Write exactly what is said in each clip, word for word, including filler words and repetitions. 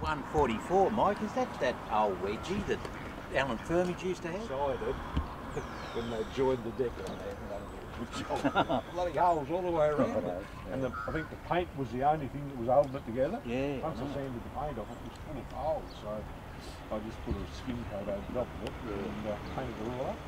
one forty-four, Mike, is that that old wedgie that Alan Firmage used to have? Decided when they joined the deck on there and done a good job. Bloody holes all the way around. Yeah. And the, I think the paint was the only thing that was holding it together. Yeah. Once I, I sanded the paint off, it was full of holes. So I just put a skin coat over the top of it and uh, painted it all up.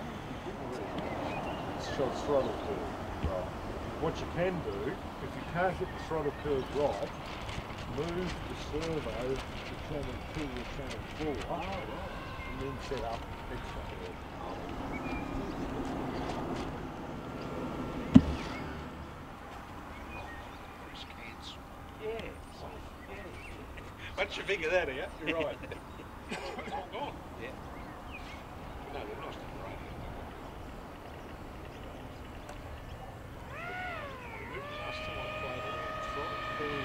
So it's throttle curve. Right. What you can do, if you can't get the throttle curve right, move the servo to channel two or channel four, oh, right. and then set up extra curve. Yeah. Once you figure that out, you're right. It's all gone. Yeah. No, they're not still right. Last time I played around throttle curve.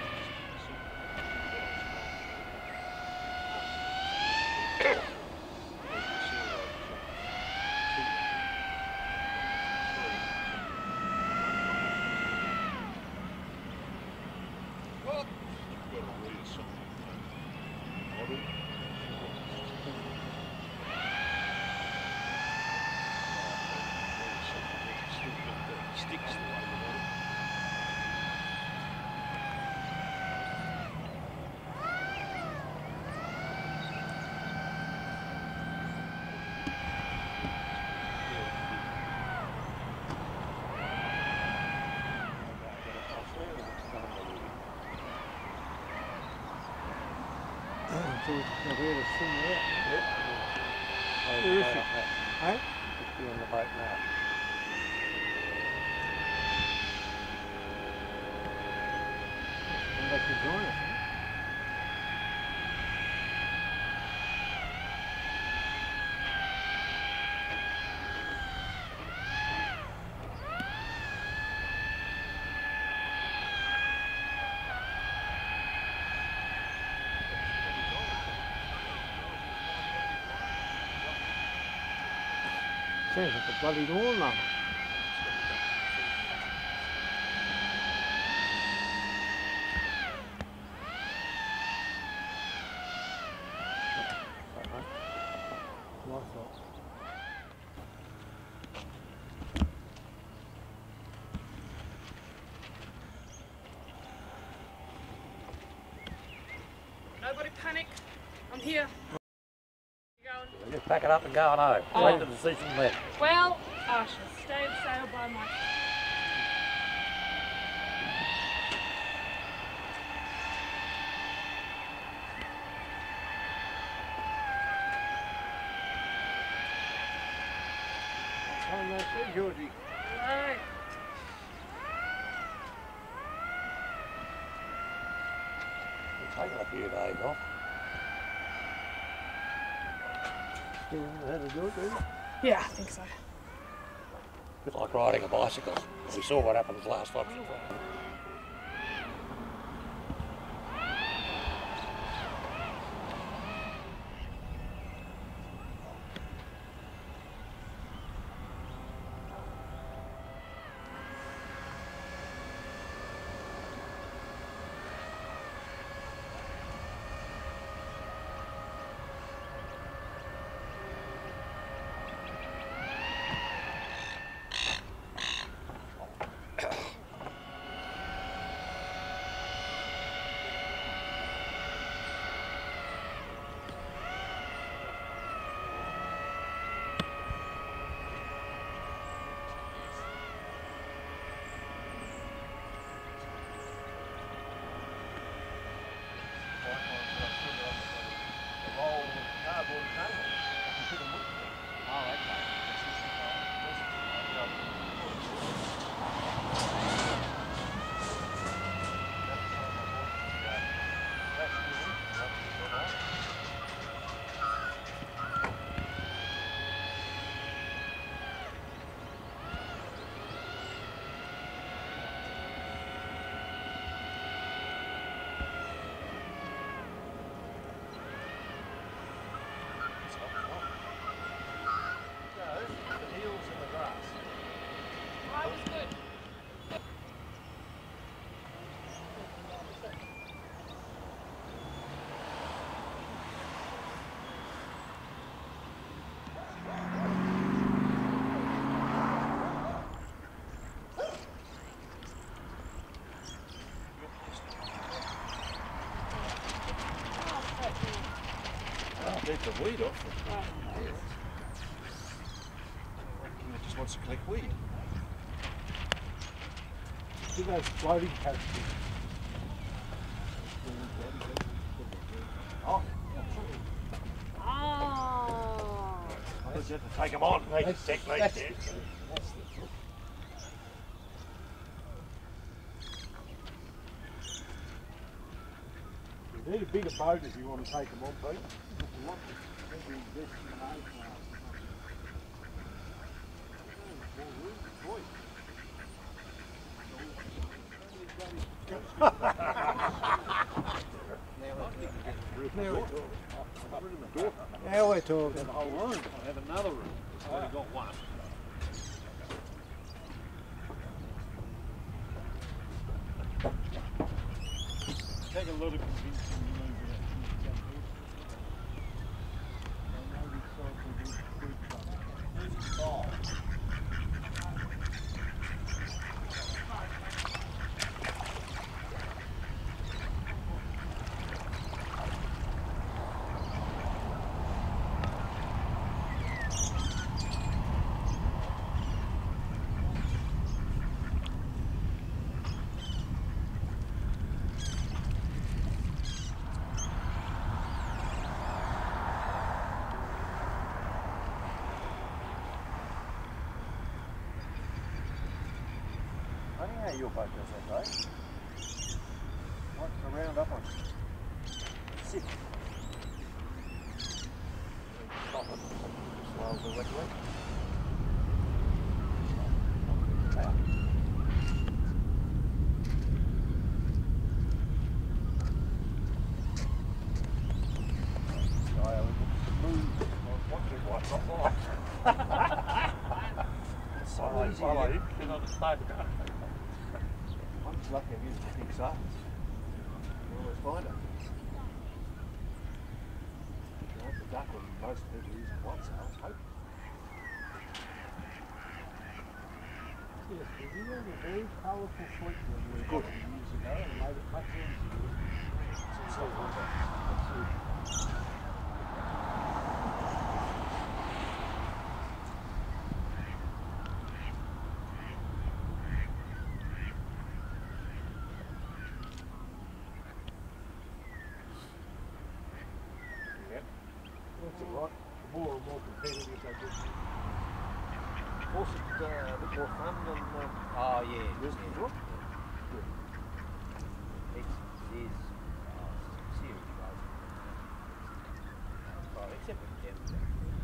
So we can hear the swing there. Yep. Where is she? Hey? Just be on the boat now. Come back to join us, huh? Sounds like a bloody lawnmower. Nobody panic. I'm here. Just pack it up and go on home. Oh. Make the decision then. Well, I shall stay and sail by my... Oh, no, see, Georgie. No. We'll take a few days off. Still know how to do it, do you? Yeah, I think so. It's like riding a bicycle. We saw what happens last time. the weed off. Right. It just wants to collect weed. Do those floating packages. Oh, Oh. You have to take them on. Neat That's- technique. that's- yeah. that's the trick. You need a bigger boat if you want to take them on, Pete. Now we're talking. Have a whole room. I have another room. I've already got one. Take a lot of convincing to move it Funny how your boat does that, though. What's the round up on? Sick. Stop it. Slow the wet wet. Follow, follow him. Get on the side. I'm just lucky I'm using the big size. You always find it. You want the duck when most people are using white sails, hope. Yes, we did have a very colourful fleet when we were good years ago and made it much easier. So, that's it. That's all right. The more and more competitive they get. Also, uh, a bit more fun than um, Ah, oh yeah, this yeah. one. It's, it is uh, serious, right? Well, except for the Jim.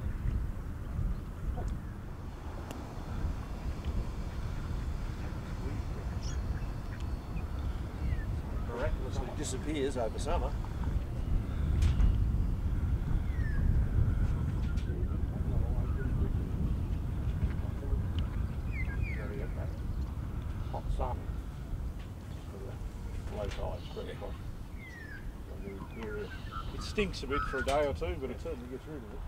Miraculously disappears over summer. Hot sun. Low tide spread across. It stinks a bit for a day or two, but it certainly gets rid of it.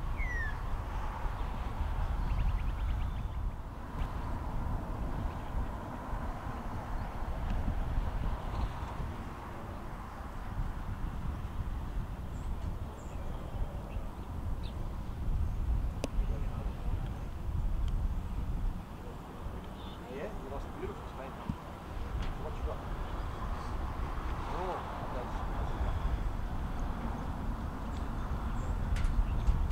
Yeah, you lost a beautiful spank. What you got? Oh, that's,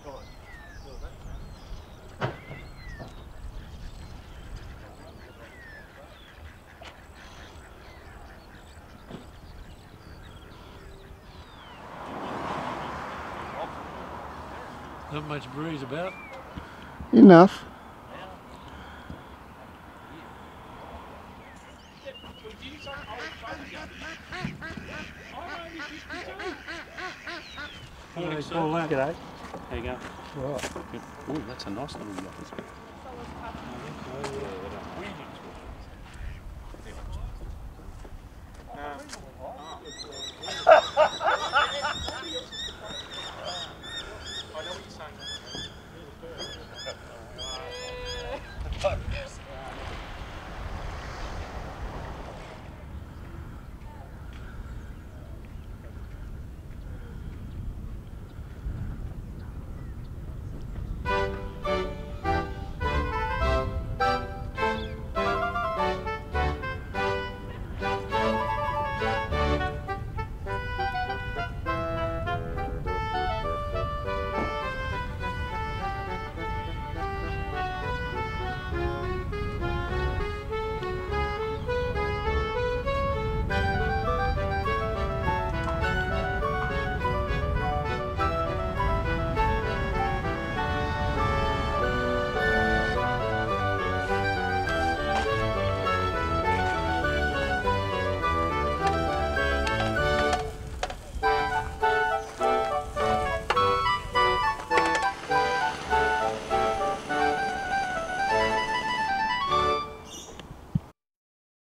Not much breeze about. Enough. Morning, sir. G'day. How you going? Right. Ooh, that's a nice little yacht.